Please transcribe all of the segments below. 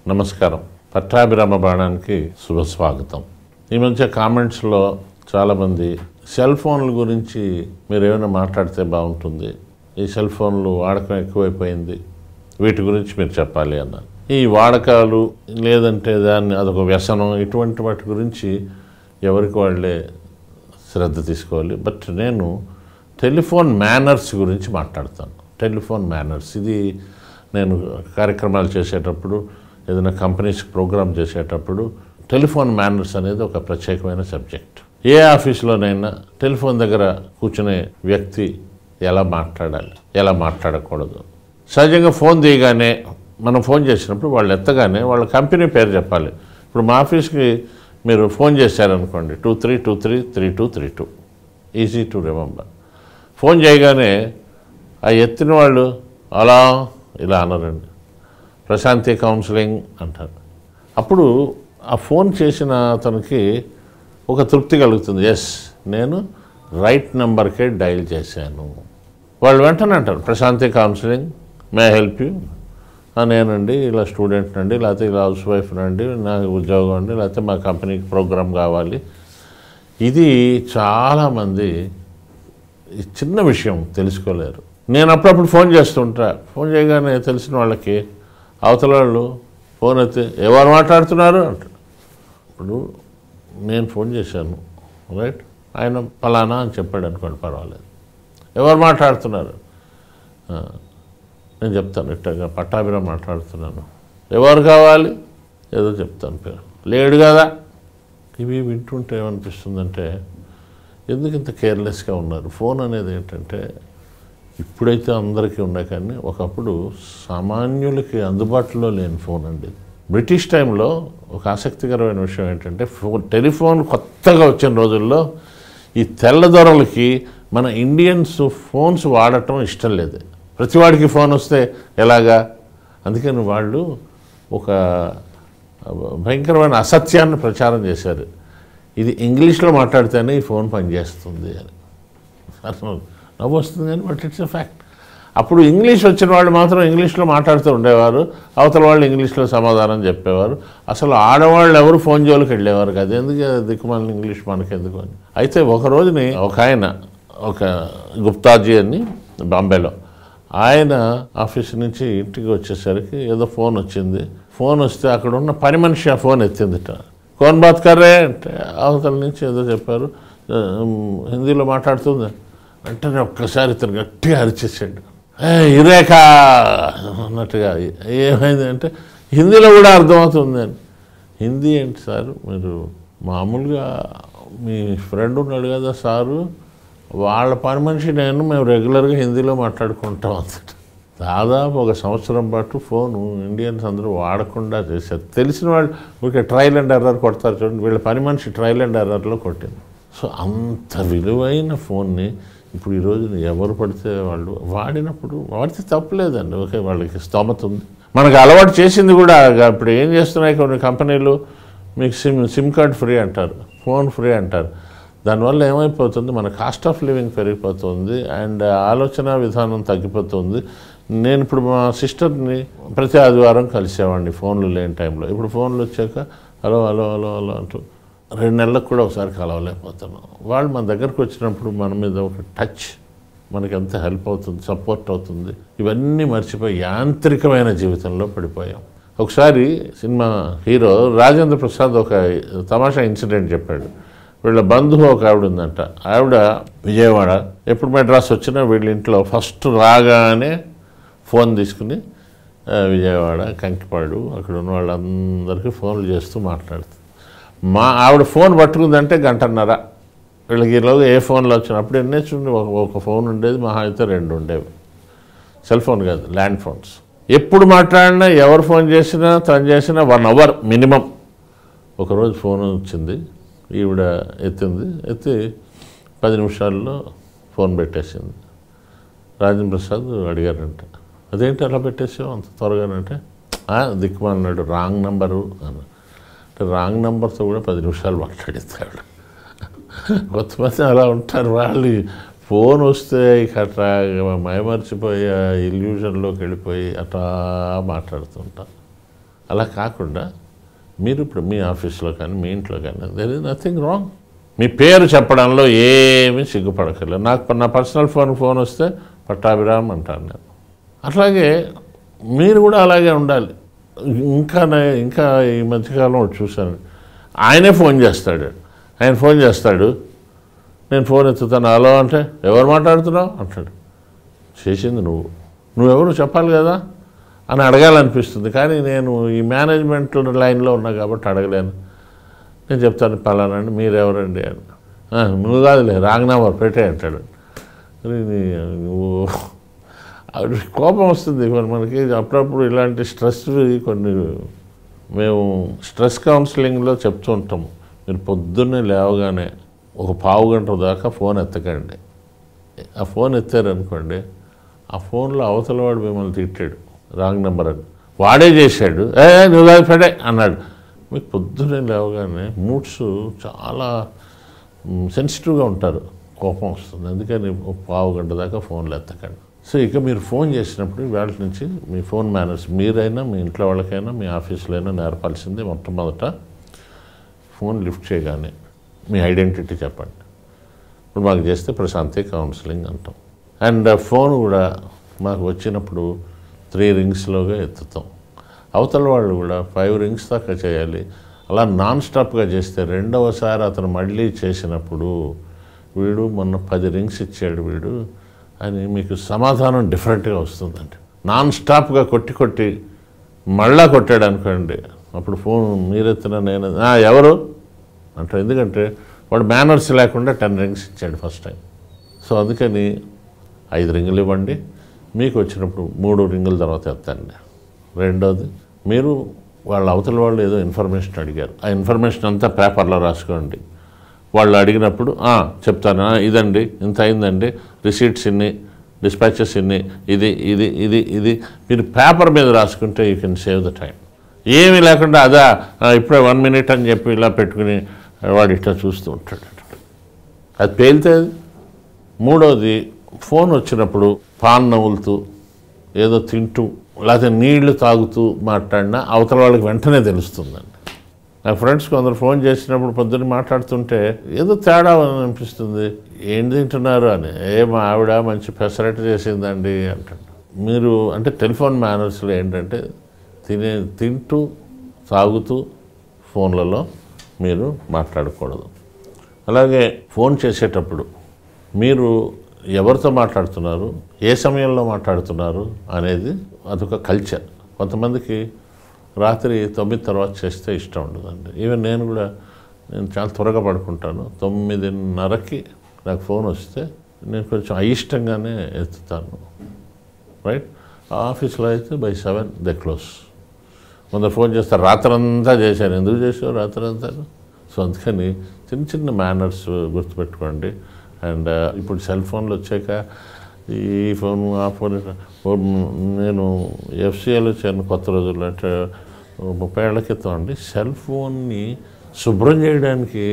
నమస్కారం. పట్టాభిరామ బాణానికి శుభస్వాగతం. ఈ మధ్య కామెంట్స్లో చాలామంది సెల్ ఫోన్ల గురించి మీరు ఏమైనా మాట్లాడితే బాగుంటుంది, ఈ సెల్ ఫోన్లు వాడకం ఎక్కువైపోయింది, వీటి గురించి మీరు చెప్పాలి అన్నారు. ఈ వాడకాలు లేదంటే దాన్ని అదొక వ్యసనం, ఇటువంటి వాటి గురించి ఎవరికి వాళ్ళే శ్రద్ధ తీసుకోవాలి. బట్ నేను టెలిఫోన్ మేనర్స్ గురించి మాట్లాడతాను. టెలిఫోన్ మేనర్స్ ఇది నేను కార్యక్రమాలు చేసేటప్పుడు, ఏదైనా కంపెనీస్ ప్రోగ్రామ్ చేసేటప్పుడు టెలిఫోన్ మేనర్స్ అనేది ఒక ప్రత్యేకమైన సబ్జెక్ట్. ఏ ఆఫీస్లోనైనా టెలిఫోన్ దగ్గర కూర్చునే వ్యక్తి ఎలా మాట్లాడాలి, ఎలా మాట్లాడకూడదు. సహజంగా ఫోన్ తీయగానే మనం ఫోన్ చేసినప్పుడు వాళ్ళు ఎత్తగానే వాళ్ళ కంపెనీ పేరు చెప్పాలి. ఇప్పుడు మా ఆఫీస్కి మీరు ఫోన్ చేశారనుకోండి, 23233232, ఈజీ టు రిమెంబర్. ఫోన్ చేయగానే ఆ ఎత్తిన వాళ్ళు అలా ఇలా అనరండి, ప్రశాంతి కౌన్సిలింగ్ అంటారు. అప్పుడు ఆ ఫోన్ చేసిన అతనికి ఒక తృప్తి కలుగుతుంది, ఎస్ నేను రైట్ నెంబర్కే డైల్ చేశాను. వాళ్ళు వెంటనే అంటారు Prashanthi counselling, may help you, నేనండి ఇలా స్టూడెంట్ అండి, లేకపోతే ఇలా హౌస్ వైఫ్ అండి, నాకు ఉద్యోగం అండి, లేకపోతే మా కంపెనీకి ప్రోగ్రామ్ కావాలి. ఇది చాలామంది ఈ చిన్న విషయం తెలుసుకోలేరు. నేను అప్పుడప్పుడు ఫోన్ చేస్తుంటా. ఫోన్ చేయగానే తెలిసిన వాళ్ళకి అవతల వాళ్ళు ఫోన్ అయితే ఎవరు మాట్లాడుతున్నారు అంటారు. ఇప్పుడు నేను ఫోన్ చేశాను, రైట్, ఆయన ఫలానా అని చెప్పాడు అనుకోండి, పర్వాలేదు. ఎవరు మాట్లాడుతున్నారు, నేను చెప్తాను, ఇట్టగా పట్టాభిరామ్ మాట్లాడుతున్నాను, ఎవరు కావాలి, ఏదో చెప్తాను, పేరు లేడు కదా. ఇవి వింటుంటే ఏమనిపిస్తుందంటే ఎందుకు ఇంత కేర్లెస్గా ఉన్నారు. ఫోన్ అనేది ఏంటంటే ఇప్పుడైతే అందరికీ ఉన్నాయి, కానీ ఒకప్పుడు సామాన్యులకి అందుబాటులో లేని ఫోన్ అండి. బ్రిటిష్ టైంలో ఒక ఆసక్తికరమైన విషయం ఏంటంటే టెలిఫోన్ కొత్తగా వచ్చిన రోజుల్లో ఈ తెల్లదొరలకి మన ఇండియన్స్ ఫోన్స్ వాడటం ఇష్టం లేదు. ప్రతివాడికి ఫోన్ వస్తే ఎలాగా, అందుకని వాళ్ళు ఒక భయంకరమైన అసత్యాన్ని ప్రచారం చేశారు. ఇది ఇంగ్లీష్లో మాట్లాడితేనే ఈ ఫోన్ పనిచేస్తుంది అని. నవ్వు వస్తుంది కానీ బట్ ఇట్స్ ఎ ఫ్యాక్ట్. అప్పుడు ఇంగ్లీష్ వచ్చిన వాళ్ళు మాత్రం ఇంగ్లీష్లో మాట్లాడుతూ ఉండేవారు, అవతల వాళ్ళు ఇంగ్లీష్లో సమాధానం చెప్పేవారు. అసలు ఆడవాళ్ళు ఎవరు ఫోన్ జోలికి వెళ్ళేవారు కాదు, ఎందుకు దిక్కుమాలిన ఇంగ్లీష్ మనకెందుకు అని. అయితే ఒక రోజుని ఒక ఆయన, ఒక గుప్తాజీ అని బాంబేలో, ఆయన ఆఫీస్ నుంచి ఇంటికి వచ్చేసరికి ఏదో ఫోన్ వచ్చింది. ఫోన్ వస్తే అక్కడ ఉన్న పని మనిషి ఆ ఫోన్ ఎత్తిందిట. కోన్ బాత్ కర్రే అంటే అవతల నుంచి ఏదో చెప్పారు, హిందీలో మాట్లాడుతుంది. వెంటనే ఒక్కసారి ఇతను గట్టిగా అరిచేసాడు, ఇరేకా అన్నట్టుగా. ఏమైంది అంటే హిందీలో కూడా అర్థమవుతుంది అని. హిందీ ఏంటి సార్, మీరు మామూలుగా మీ ఫ్రెండ్ ఉన్నాడు కదా సారు, వాళ్ళ పని మనిషి నేను, మేము రెగ్యులర్గా హిందీలో మాట్లాడుకుంటాం అంతట. దాదాపు ఒక సంవత్సరం పాటు ఫోను ఇండియన్స్ అందరూ వాడకుండా చేశారు. తెలిసిన వాళ్ళు ఊరికే ట్రయల్ అండ్ ఎర్రర్ కొడతారు చూడండి, వీళ్ళ పని మనిషి ట్రయల్ అండ్ ఎర్రర్లో కొట్టింది. సో అంత విలువైన ఫోన్ని ఇప్పుడు ఈరోజు ఎవరు పడితే వాళ్ళు వాడితే తప్పలేదండి. ఓకే, వాళ్ళకి స్తోమత ఉంది, మనకు అలవాటు చేసింది కూడా. ఇప్పుడు ఏం చేస్తున్నాయి కొన్ని కంపెనీలు, మీకు సిమ్ కార్డ్ ఫ్రీ అంటారు, ఫోన్ ఫ్రీ అంటారు. దానివల్ల ఏమైపోతుంది, మన కాస్ట్ ఆఫ్ లివింగ్ పెరిగిపోతుంది అండ్ ఆలోచన విధానం తగ్గిపోతుంది. నేను ఇప్పుడు మా సిస్టర్ని ప్రతి ఆదివారం కలిసేవాడిని ఫోన్లు లేని టైంలో. ఇప్పుడు ఫోన్లు వచ్చాక హలో హలో హలో హలో అంటూ 2 నెలలకు కూడా ఒకసారి కలవలేకపోతున్నాం. వాళ్ళు మన దగ్గరకు వచ్చినప్పుడు మన మీద ఒక టచ్ మనకి ఎంత హెల్ప్ అవుతుంది, సపోర్ట్ అవుతుంది. ఇవన్నీ మర్చిపోయి యాంత్రికమైన జీవితంలో పడిపోయాం. ఒకసారి సినిమా హీరో రాజేంద్ర ప్రసాద్ ఒక తమాషా ఇన్సిడెంట్ చెప్పాడు. వీళ్ళ బంధువు ఒక ఆవిడ ఉందంట. ఆవిడ విజయవాడ, ఎప్పుడు మెడ్రాస్ వచ్చినా వీళ్ళ ఇంట్లో ఫస్ట్ రాగానే ఫోన్ తీసుకుని విజయవాడ, కంకిపాడు అక్కడ ఉన్న వాళ్ళందరికీ ఫోన్లు చేస్తూ మాట్లాడుతుంది. ఆవిడ ఫోన్ పట్టుకుందంటే 1.5 గంట. వీళ్ళకి ఈలోగా ఏ ఫోన్లో వచ్చినప్పుడు ఎన్నే చూడండి, ఒక ఫోన్ ఉండేది, మహా అయితే 2 ఉండేవి. సెల్ ఫోన్ కాదు, ల్యాండ్ ఫోన్స్. ఎప్పుడు మాట్లాడినా, ఎవరు ఫోన్ చేసినా, తను చేసినా 1 అవర్ మినిమం. ఒకరోజు ఫోన్ వచ్చింది, ఈవిడ ఎత్తి 10 నిమిషాల్లో ఫోన్ పెట్టేసింది. రాజేంద్ర ప్రసాద్ అడిగారంట, అదేంటి అలా పెట్టేసావు అంత త్వరగానంటే, దిక్కుమన్నాడు, రాంగ్ నెంబరు అని. అంటే రాంగ్ నెంబర్తో కూడా 10 నిమిషాలు మాట్లాడిస్తాడు. కొంతమంది అలా ఉంటారు, వాళ్ళు ఫోన్ వస్తే ఇక అట్లా మైమర్చిపోయి ఇల్యూజన్లోకి వెళ్ళిపోయి అట్లా మాట్లాడుతుంటారు. అలా కాకుండా మీరు ఇప్పుడు మీ ఆఫీస్లో కానీ మీ ఇంట్లో కానీ దెర్ ఇస్ నథింగ్ రాంగ్. మీ పేరు చెప్పడంలో ఏమీ సిగ్గుపడక్కర్లేదు. నాకు నా పర్సనల్ ఫోన్ వస్తే పట్టాభిరామ్ అంటాను నేను. అట్లాగే మీరు కూడా అలాగే ఉండాలి. ఇంకా ఈ మధ్యకాలం చూశాను, ఆయనే ఫోన్ చేస్తాడు. ఆయన ఫోన్ చేస్తాడు, నేను ఫోన్ ఎత్తుతాను, హలో అంటే ఎవరు మాట్లాడుతున్నావు అంటాడు. చేసింది నువ్వెవరు చెప్పాలి కదా అని అడగాలనిపిస్తుంది. కానీ నేను ఈ మేనేజ్మెంట్ లైన్లో ఉన్నా కాబట్టి అడగలేను. నేను చెప్తాను పలానండి, మీరెవరండి అని. నువ్వు కాదులే, రాంగ్ నెంబర్ పెట్టే అంటాడు. నువ్వు కోపం వస్తుంది మనకి అప్పుడప్పుడు. ఇలాంటి స్ట్రెస్ కొన్ని మేము స్ట్రెస్ కౌన్సిలింగ్లో చెప్తూ ఉంటాము. మీరు పొద్దున్నే లేవగానే ఒక పావు గంట దాకా ఫోన్ ఎత్తకండి. ఆ ఫోన్ ఎత్తారనుకోండి, ఆ ఫోన్లో అవతల వాడు మిమ్మల్ని తిట్టాడు, రాంగ్ నెంబర్ అని, వాడే చేశాడు, నువ్వు కాదు పెడే అన్నాడు. మీకు పొద్దున్నే లేవగానే మూడ్స్ చాలా సెన్సిటివ్గా ఉంటారు, కోపం వస్తుంది. అందుకని ఒక పావు గంట దాకా ఫోన్లు ఎత్తకండి. సో ఇక మీరు ఫోన్ చేసినప్పుడు వాళ్ళ నుంచి మీ ఫోన్ మేనర్స్ మీరైనా మీ ఇంట్లో వాళ్ళకైనా మీ ఆఫీస్లో అయినా నేర్పాల్సింది మొట్టమొదట ఫోన్ లిఫ్ట్ చేయగానే మీ ఐడెంటిటీ చెప్పండి. ఇప్పుడు మాకు చేస్తే ప్రశాంతి కౌన్సిలింగ్ అంటాం. అండ్ ఫోన్ కూడా మాకు వచ్చినప్పుడు 3 రింగ్స్లోగా ఎత్తుతాం. అవతల వాళ్ళు కూడా 5 రింగ్స్ దాకా చేయాలి. అలా నాన్ స్టాప్గా చేస్తే రెండవసారి అతను మళ్ళీ చేసినప్పుడు వీడు మొన్న 10 రింగ్స్ ఇచ్చాడు వీడు అని మీకు సమాధానం డిఫరెంట్గా వస్తుందండి. నాన్ స్టాప్గా కొట్టి మళ్ళా కొట్టాడు అనుకోండి, అప్పుడు ఫోన్ మీరెత్తిన నేను ఎవరు అంటే, ఎందుకంటే వాడు మేనర్స్ లేకుండా 10 రింగ్స్ ఇచ్చాడు ఫస్ట్ టైం. సో అందుకని 5 రింగులు ఇవ్వండి. మీకు వచ్చినప్పుడు 3 రింగుల తర్వాత ఎత్తండి. రెండోది, మీరు వాళ్ళ అవతల వాళ్ళు ఏదో ఇన్ఫర్మేషన్ అడిగారు, ఆ ఇన్ఫర్మేషన్ అంతా పేపర్లో రాసుకోండి. వాళ్ళు అడిగినప్పుడు చెప్తాను, ఇదండి ఇంత అయిందండి, రిసీట్స్ ఇన్ని, డిస్పాచెస్ ఇన్ని, ఇది ఇది ఇది ఇది మీరు పేపర్ మీద రాసుకుంటే you can save the time. ఏమీ లేకుండా ఇప్పుడే 1 minute అని చెప్పి ఇలా పెట్టుకుని వాడు ఇట్లా చూస్తూ ఉంటాడు, అది పేలితే. మూడోది, ఫోన్ వచ్చినప్పుడు పాన్ నవ్వులుతూ ఏదో తింటూ లేకపోతే నీళ్లు తాగుతూ మాట్లాడినా అవతల వాళ్ళకి వెంటనే తెలుస్తుందండి. నా ఫ్రెండ్స్ కొందరు ఫోన్ చేసినప్పుడు పొద్దున్న మాట్లాడుతుంటే ఏదో తేడా అనిపిస్తుంది, ఏం తింటున్నారు అని. మా ఆవిడ మంచి పెసరట్టు చేసిందండి అంటాడు. మీరు అంటే టెలిఫోన్ మేనర్స్లో ఏంటంటే తింటూ తాగుతూ ఫోన్లలో మీరు మాట్లాడకూడదు. అలాగే ఫోన్ చేసేటప్పుడు మీరు ఎవరితో మాట్లాడుతున్నారు, ఏ సమయంలో మాట్లాడుతున్నారు అనేది అదొక కల్చర్. కొంతమందికి రాత్రి 9 తర్వాత చేస్తే ఇష్టం ఉండదండి. ఈవెన్ నేను చాలా త్వరగా పడుకుంటాను. 9:30కి నాకు ఫోన్ వస్తే నేను కొంచెం అయిష్టంగానే ఎత్తుతాను, రైట్. ఆఫీస్లో అయితే by 7 దే క్లోజ్. కొందరు ఫోన్ చేస్తారు, రాత్రంతా చేశాను, ఎందుకు చేసావు రాత్రంతా. సో అందుకని చిన్న మేనర్స్ గుర్తుపెట్టుకోండి. అండ్ ఇప్పుడు సెల్ ఫోన్లు వచ్చాక ఈ ఫోన్ ఆ ఫోన్, నేను ఎఫ్సిఏలో వచ్చాను కొత్త రోజుల్లో, అంటే 30 ఏళ్ల క్రితం అండి. సెల్ ఫోన్ని శుభ్రం చేయడానికి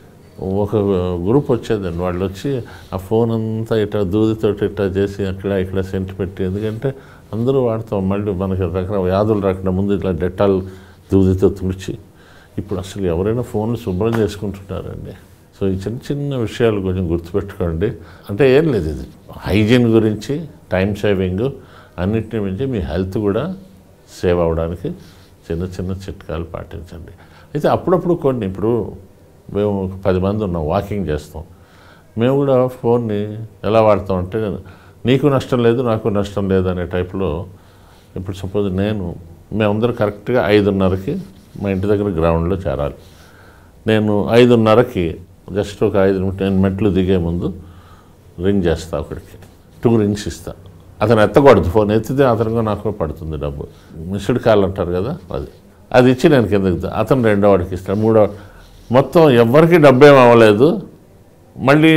ఒక గ్రూప్ వచ్చేదండి. వాళ్ళు వచ్చి ఆ ఫోన్ అంతా ఇట్లా దూదితోటి ఇట్లా చేసి ఇక్కడ సెంట్ పెట్టి, ఎందుకంటే అందరూ వాడతాం, మళ్ళీ మనకి రకరకాల వ్యాధులు రాకుండా ముందు ఇట్లా డెటాల్ దూదితో తుడిచి. ఇప్పుడు అసలు ఎవరైనా ఫోన్లు శుభ్రం చేసుకుంటున్నారండి. సో ఈ చిన్న విషయాలు కొంచెం గుర్తుపెట్టుకోండి. అంటే ఏం లేదు, ఇది హైజీన్ గురించి, టైం సేవింగ్, అన్నిటిని మించి మీ హెల్త్ కూడా సేవ్ అవ్వడానికి చిన్న చిట్కాలు పాటించండి. అయితే అప్పుడప్పుడు కొన్ని, ఇప్పుడు మేము 10 మంది ఉన్నాం, వాకింగ్ చేస్తాం. మేము కూడా ఫోన్ని ఎలా వాడతామంటే, నీకు నష్టం లేదు నాకు నష్టం లేదు అనే టైప్లో. ఇప్పుడు సపోజ్ మేమందరూ కరెక్ట్గా 5:30కి మా ఇంటి దగ్గర గ్రౌండ్లో చేరాలి. నేను 5:30కి జస్ట్ ఒక 5 నిమిషాలు మెట్లు దిగే ముందు రింగ్ చేస్తా, ఒకడికి 2 రింగ్స్ ఇస్తా. అతను ఎత్తకూడదు, ఫోన్ ఎత్తితే అతనికో నాకు పడుతుంది డబ్బు, మిస్డ్ కాల్ అంటారు కదా, అది ఇచ్చి నేను కిందకి, అతను 2వ వాడికి ఇస్తాడు, 3వ, మొత్తం ఎవరికి డబ్బు ఏం అవ్వలేదు. మళ్ళీ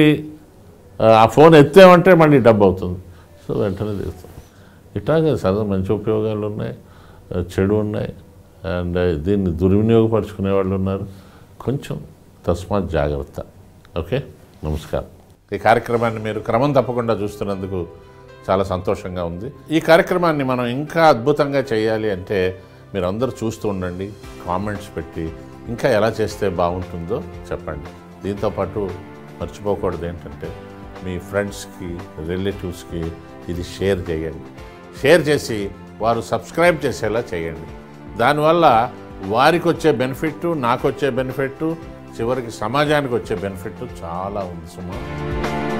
ఆ ఫోన్ ఎత్తామంటే మళ్ళీ డబ్బు అవుతుంది. సో వెంటనే దిగుతాం. ఇట్లాగే చదువు మంచి ఉపయోగాలు ఉన్నాయి, చెడు ఉన్నాయి. అండ్ దీన్ని దుర్వినియోగపరుచుకునే వాళ్ళు ఉన్నారు. కొంచెం తస్మాత్ జాగ్రత్త. ఓకే, నమస్కారం. ఈ కార్యక్రమాన్ని మీరు క్రమం తప్పకుండా చూస్తున్నందుకు చాలా సంతోషంగా ఉంది. ఈ కార్యక్రమాన్ని మనం ఇంకా అద్భుతంగా చేయాలి అంటే మీరందరూ చూస్తూ ఉండండి, కామెంట్స్ పెట్టి ఇంకా ఎలా చేస్తే బాగుంటుందో చెప్పండి. దీంతోపాటు మర్చిపోకూడదు ఏంటంటే మీ ఫ్రెండ్స్కి, రిలేటివ్స్కి ఇది షేర్ చేయండి. షేర్ చేసి వారు సబ్స్క్రైబ్ చేసేలా చేయండి. దానివల్ల వారికి వచ్చే బెనిఫిట్, నాకు వచ్చే బెనిఫిట్, చివరికి సమాజానికి వచ్చే బెనిఫిట్ చాలా ఉంది సుమా.